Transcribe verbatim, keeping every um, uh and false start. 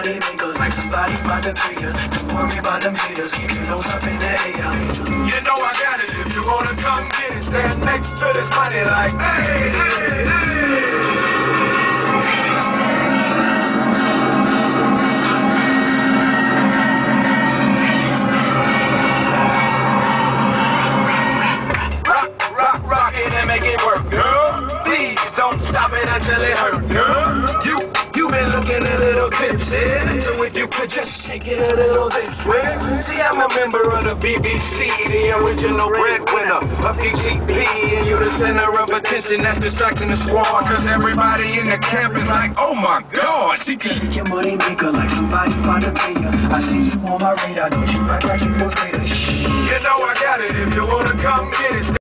money maker, like somebody about to pay ya. Don't worry about them haters, keep your nose up in the air. You know I got it, if you wanna come get it, stand next to this money like, hey, hey, hey. Make it work, girl. Please don't stop it until it hurt, girl. You, you been looking a little tipsy, so if you could just shake it a little this way. See, I'm a member of the B B C, the original breadwinner of D T P, and you're the center of attention that's distracting the squad, cause everybody in the camp is like, oh my God, she can shake your money maker like somebody about to pay ya. I see you on my radar, don't you act like you afraid of shit. You know I got it, if you wanna come get it.